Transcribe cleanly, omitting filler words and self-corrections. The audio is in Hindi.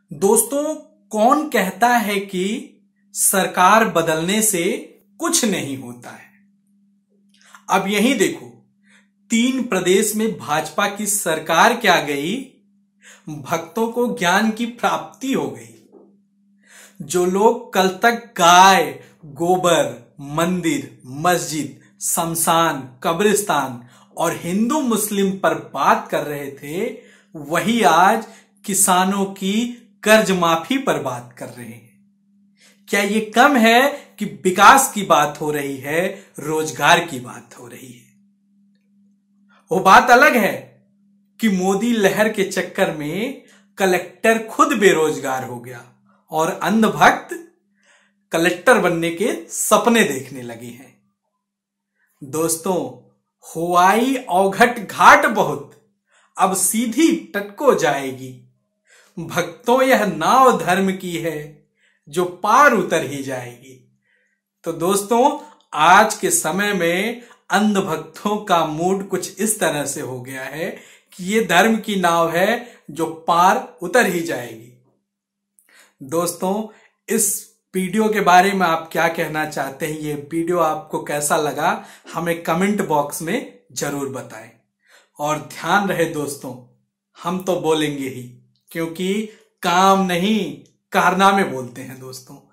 दोस्तों, कौन कहता है कि सरकार बदलने से कुछ नहीं होता है। अब यही देखो, 3 प्रदेश में भाजपा की सरकार क्या गई, भक्तों को ज्ञान की प्राप्ति हो गई। जो लोग कल तक गाय, गोबर, मंदिर, मस्जिद, शमशान, कब्रिस्तान और हिंदू मुस्लिम पर बात कर रहे थे, वही आज किसानों की कर्ज माफी पर बात कर रहे हैं। क्या ये कम है कि विकास की बात हो रही है, रोजगार की बात हो रही है। वो बात अलग है कि मोदी लहर के चक्कर में कलेक्टर खुद बेरोजगार हो गया और अंधभक्त कलेक्टर बनने के सपने देखने लगे हैं। दोस्तों, हुआई औघट घाट बहुत, अब सीधी टटको जाएगी। भक्तों, यह नाव धर्म की है जो पार उतर ही जाएगी। तो दोस्तों, आज के समय में अंधभक्तों का मूड कुछ इस तरह से हो गया है कि ये धर्म की नाव है जो पार उतर ही जाएगी। दोस्तों, इस वीडियो के बारे में आप क्या कहना चाहते हैं, ये वीडियो आपको कैसा लगा, हमें कमेंट बॉक्स में जरूर बताएं। और ध्यान रहे दोस्तों, हम तो बोलेंगे ही, क्योंकि काम नहीं कारनामे बोलते हैं दोस्तों।